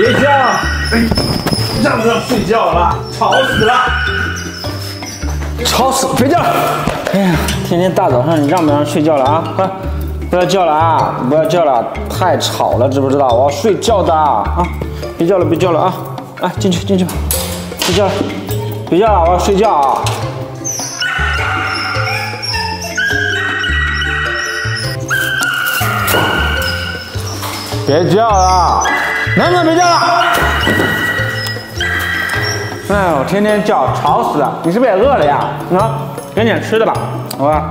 别叫！让不让睡觉了？吵死了！ 吵死！别叫了！哎呀，天天大早上你让不让睡觉了啊？快，不要叫了啊！不要叫了，太吵了，知不知道？我要睡觉的啊！别叫了，别叫了啊！啊，进去吧！别叫了，别叫了，我要睡觉啊！别叫了，能不能别叫了？哎呦，天天叫，吵死了！你是不是也饿了呀？给你点吃的吧，好吧？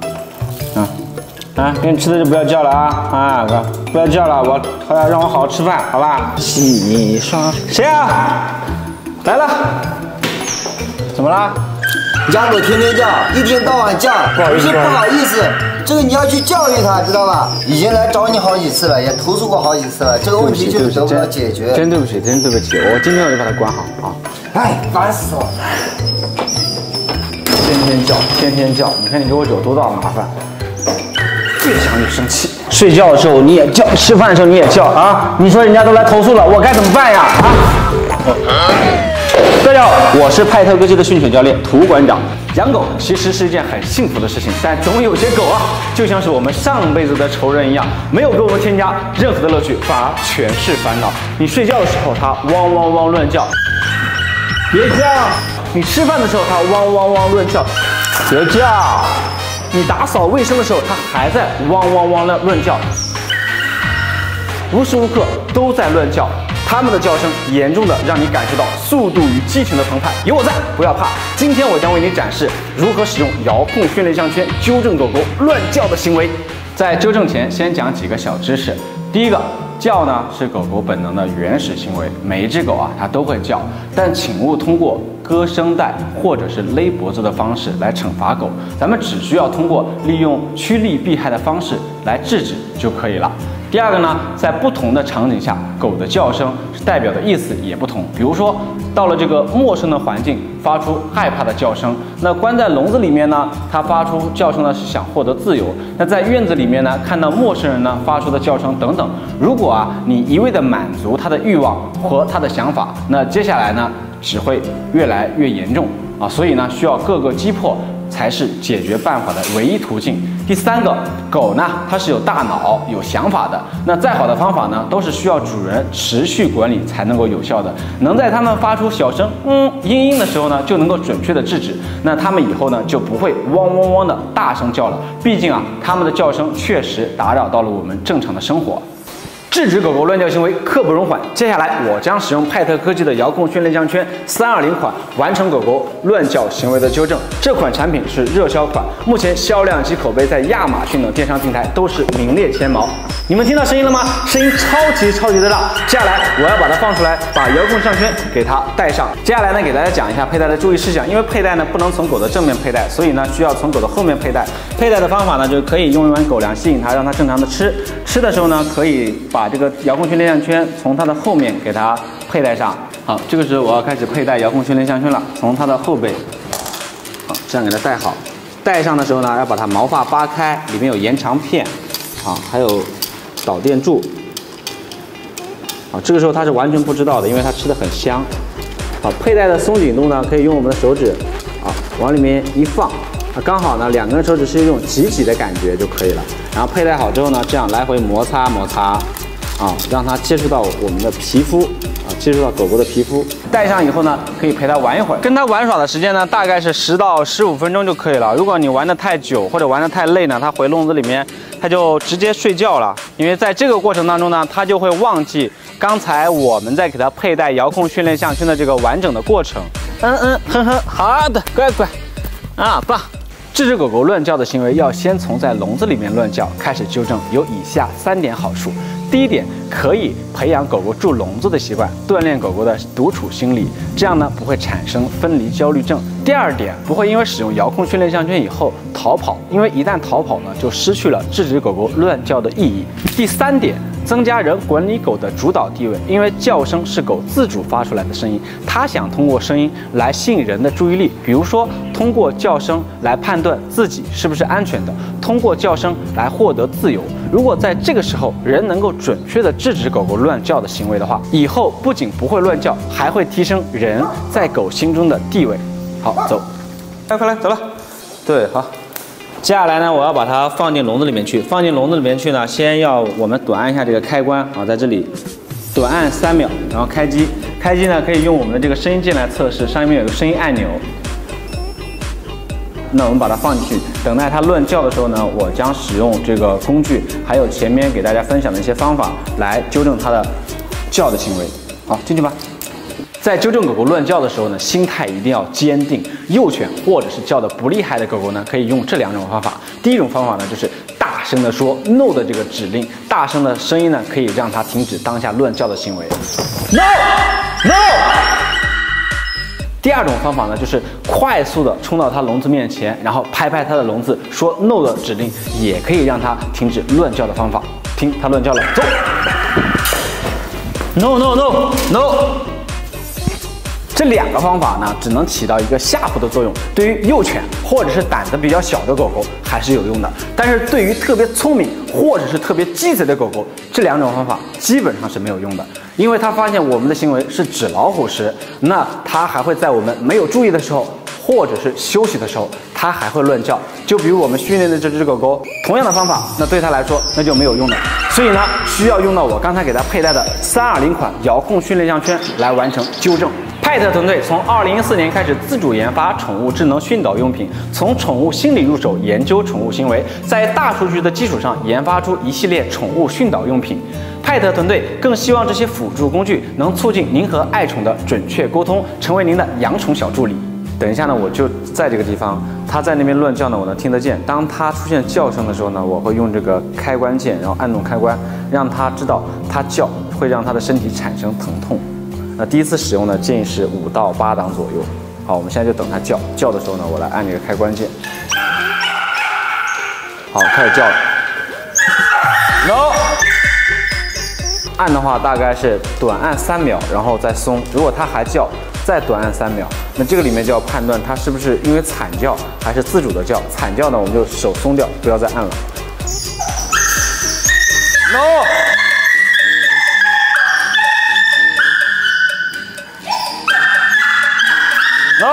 给你吃的就不要叫了啊！哥，不要叫了，我要让我好好吃饭，好吧？洗刷，谁啊？来了，怎么了？ 家狗天天叫，一天到晚叫，不好意思，这个你要去教育它，知道吧？已经来找你好几次了，也投诉过好几次了，这个问题就是得不到解决。 真对不起，真对不起，我今天我就把它管好啊！ 哎，烦死了！ 天天叫，你看你给我惹多大麻烦！越想越生气。睡觉的时候你也叫，吃饭的时候你也叫啊！你说人家都来投诉了，我该怎么办呀？大家好，我是派特科技的训犬教练涂馆长。养狗其实是一件很幸福的事情，但总有些狗啊，就像是我们上辈子的仇人一样，没有给我们添加任何的乐趣，反而全是烦恼。你睡觉的时候它汪汪汪乱叫，别叫；你吃饭的时候它汪汪汪乱叫，别叫；你打扫卫生的时候它还在汪汪汪乱叫，无时无刻都在乱叫。它们的叫声严重的让你感受到速度与激情的澎湃。有我在，不要怕。今天我将为你展示如何使用遥控训练项圈纠正狗狗乱叫的行为。在纠正前，先讲几个小知识。第一个，叫呢是狗狗本能的原始行为，每一只狗啊它都会叫，但请勿通过割声带或者是勒脖子的方式来惩罚狗，咱们只需要通过利用趋利避害的方式来制止就可以了。第二个呢，在不同的场景下，狗的叫声代表的意思也不同。比如说，到了这个陌生的环境，发出害怕的叫声；那关在笼子里面呢，它发出叫声呢是想获得自由；那在院子里面呢，看到陌生人呢发出的叫声等等。如果啊你一味的满足它的欲望和它的想法，那接下来呢只会越来越严重啊！所以呢，需要各个击破才是解决办法的唯一途径。第三个，狗呢它是有大脑、有想法的。那再好的方法呢，都是需要主人持续管理才能够有效的。能在它们发出小声嘤的时候呢，就能够准确的制止。那它们以后呢就不会汪汪汪的大声叫了。毕竟啊，它们的叫声确实打扰到了我们正常的生活。制止狗狗乱叫行为刻不容缓。接下来，我将使用派特科技的遥控训练项圈320款，完成狗狗乱叫行为的纠正。这款产品是热销款，目前销量及口碑在亚马逊等电商平台都是名列前茅。你们听到声音了吗？声音超级的大。接下来我要把它放出来，把遥控项圈给它戴上。接下来呢，给大家讲一下佩戴的注意事项。因为佩戴呢不能从狗的正面佩戴，所以呢需要从狗的后面佩戴。佩戴的方法呢，就是可以用一碗狗粮吸引它，让它正常的吃。吃的时候呢，可以把这个遥控训练项圈从它的后面给它佩戴上。好，这个时候我要开始佩戴遥控训练项圈了，从它的后背，好，这样给它戴好。戴上的时候呢，要把它毛发扒开，里面有延长片，啊，还有导电柱。好，这个时候它是完全不知道的，因为它吃的很香。好，佩戴的松紧度呢，可以用我们的手指，啊，往里面一放，刚好呢2根手指是一种挤的感觉就可以了。然后佩戴好之后呢，这样来回摩擦，啊，让它接触到我们的皮肤，啊，接触到狗狗的皮肤。戴上以后呢，可以陪它玩一会儿。跟它玩耍的时间呢，大概是10到15分钟就可以了。如果你玩得太久或者玩得太累呢，它回笼子里面，它就直接睡觉了。因为在这个过程当中呢，它就会忘记刚才我们在给它佩戴遥控训练项圈的这个完整的过程。好的，乖，啊，棒。制止狗狗乱叫的行为，要先从在笼子里面乱叫开始纠正，有以下3点好处。第一点，可以培养狗狗住笼子的习惯，锻炼狗狗的独处心理，这样呢不会产生分离焦虑症。第二点，不会因为使用遥控训练项圈以后逃跑，因为一旦逃跑呢，就失去了制止狗狗乱叫的意义。第三点，增加人管理狗的主导地位，因为叫声是狗自主发出来的声音，它想通过声音来吸引人的注意力，比如说通过叫声来判断自己是不是安全的，通过叫声来获得自由。 如果在这个时候人能够准确的制止狗狗乱叫的行为的话，以后不仅不会乱叫，还会提升人在狗心中的地位。好，走，快来，走了。对，好。接下来呢，我要把它放进笼子里面去。放进笼子里面去呢，先要我们短按一下这个开关啊，在这里短按3秒，然后开机。开机呢，可以用我们的这个声音键来测试，上面有个声音按钮。那我们把它放进去，等待它乱叫的时候呢，我将使用这个工具，还有前面给大家分享的一些方法来纠正它的叫的行为。好，进去吧。在纠正狗狗乱叫的时候呢，心态一定要坚定。幼犬或者是叫的不厉害的狗狗呢，可以用这2种方法。第一种方法呢，就是大声的说 no 的这个指令，大声的声音呢，可以让它停止当下乱叫的行为。No No。第2种方法呢，就是快速的冲到它笼子面前，然后拍拍它的笼子，说 no 的指令，也可以让它停止乱叫的方法。听，它乱叫了，走。No No No No。这2个方法呢，只能起到一个吓唬的作用，对于幼犬或者是胆子比较小的狗狗还是有用的。但是对于特别聪明或者是特别鸡贼的狗狗，这2种方法基本上是没有用的，因为它发现我们的行为是纸老虎时，那它还会在我们没有注意的时候，或者是休息的时候，它还会乱叫。就比如我们训练的这只狗狗，同样的方法，那对它来说那就没有用的。所以呢，需要用到我刚才给它佩戴的320款遥控训练项圈来完成纠正。派特团队从2014年开始自主研发宠物智能训导用品，从宠物心理入手研究宠物行为，在大数据的基础上研发出一系列宠物训导用品。派特团队更希望这些辅助工具能促进您和爱宠的准确沟通，成为您的养宠小助理。等一下呢，我就在这个地方，它在那边乱叫呢，我能听得见。当它出现叫声的时候呢，我会用这个开关键，然后按动开关，让它知道它叫会让它的身体产生疼痛。那第一次使用呢，建议是5到8档左右。好，我们现在就等它叫的时候呢，我来按这个开关键。好，开始叫了。No。按的话大概是短按3秒，然后再松。如果它还叫，再短按3秒。那这个里面就要判断它是不是因为惨叫还是自主的叫。惨叫呢，我们就手松掉，不要再按了。No。No。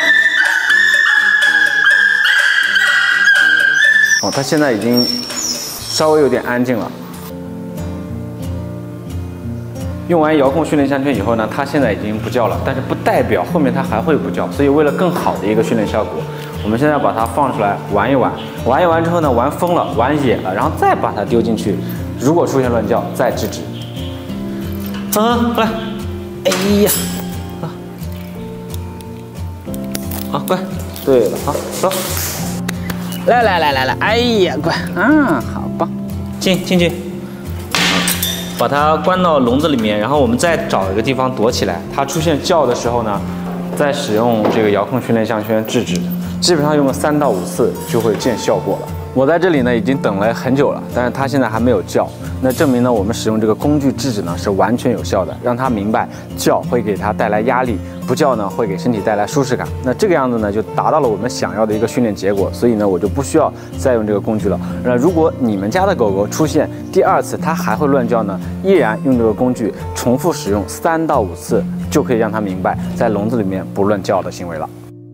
哦，它现在已经稍微有点安静了。用完遥控训练项圈以后呢，它现在已经不叫了，但是不代表后面它还会不叫。所以为了更好的一个训练效果，我们现在要把它放出来玩一玩。玩一玩之后呢，玩疯了，玩野了，然后再把它丢进去。如果出现乱叫，再制止。过来。哎呀。好，乖。对了，好，走。来，哎呀，乖，好棒，进去。把它关到笼子里面，然后我们再找一个地方躲起来。它出现叫的时候呢，再使用这个遥控训练项圈制止。基本上用个3到5次就会见效果了。我在这里呢已经等了很久了，但是它现在还没有叫，那证明呢我们使用这个工具制止呢是完全有效的，让它明白叫会给它带来压力，不叫呢会给身体带来舒适感。那这个样子呢就达到了我们想要的一个训练结果，所以呢我就不需要再用这个工具了。那如果你们家的狗狗出现第2次它还会乱叫呢，依然用这个工具重复使用3到5次，就可以让它明白在笼子里面不乱叫的行为了。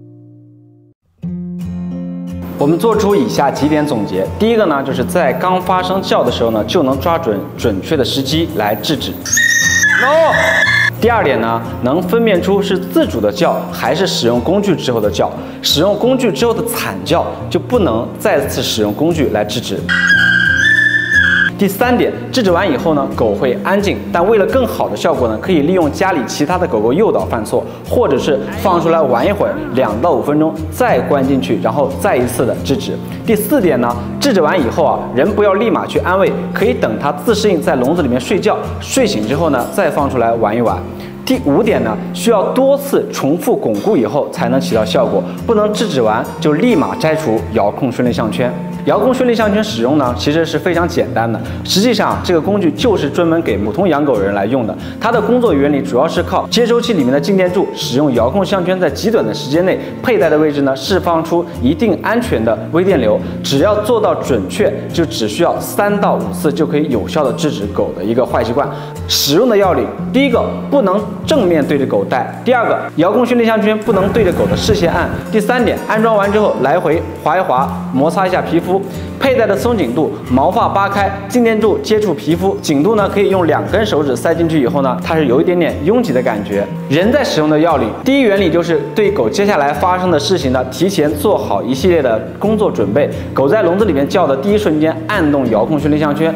我们做出以下几点总结。第一个呢，就是在刚发生叫的时候呢，就能抓准确的时机来制止。No。第2点呢，能分辨出是自主的叫还是使用工具之后的叫。使用工具之后的惨叫就不能再次使用工具来制止。第3点，制止完以后呢，狗会安静，但为了更好的效果呢，可以利用家里其他的狗狗诱导犯错，或者是放出来玩一会儿，2到5分钟，再关进去，然后再一次的制止。第4点呢，制止完以后啊，人不要立马去安慰，可以等它自适应在笼子里面睡觉，睡醒之后呢，再放出来玩一玩。第5点呢，需要多次重复巩固以后才能起到效果，不能制止完就立马摘除遥控训练项圈。 遥控训练项圈使用呢，其实是非常简单的。实际上，这个工具就是专门给普通养狗人来用的。它的工作原理主要是靠接收器里面的静电柱，使用遥控项圈在极短的时间内佩戴的位置呢，释放出一定安全的微电流。只要做到准确，就只需要3到5次就可以有效的制止狗的一个坏习惯。使用的要领，第一个不能正面对着狗戴，第二个遥控训练项圈不能对着狗的视线按，第3点，安装完之后来回划一划，摩擦一下皮肤。佩戴的松紧度，毛发扒开，静电柱接触皮肤，紧度呢可以用2根手指塞进去以后呢，它是有一点点拥挤的感觉。人在使用的要领，第一原理就是对狗接下来发生的事情呢，提前做好一系列的工作准备。狗在笼子里面叫的第一瞬间，按动遥控训练项圈。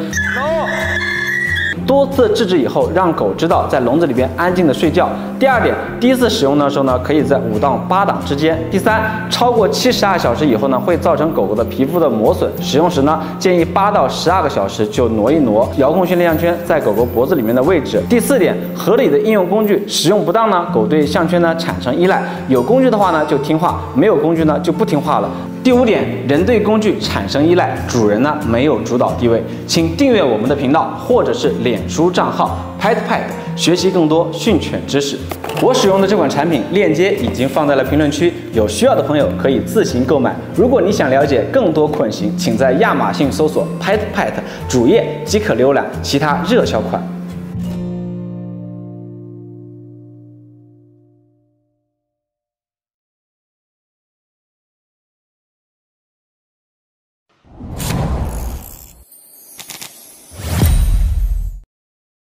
多次制止以后，让狗知道在笼子里边安静的睡觉。第二点，第一次使用的时候呢，可以在5到8档之间。第三，超过72小时以后呢，会造成狗狗的皮肤的磨损。使用时呢，建议8到12个小时就挪一挪遥控训练项圈在狗狗脖子里面的位置。第4点，合理的应用工具，使用不当呢，狗对项圈呢产生依赖。有工具的话呢就听话，没有工具呢就不听话了。第5点，人对工具产生依赖，主人呢没有主导地位。请订阅我们的频道或者是脸书账号 Patpet， 学习更多训犬知识。我使用的这款产品链接已经放在了评论区，有需要的朋友可以自行购买。如果你想了解更多款型，请在亚马逊搜索 Patpet 主页即可浏览其他热销款。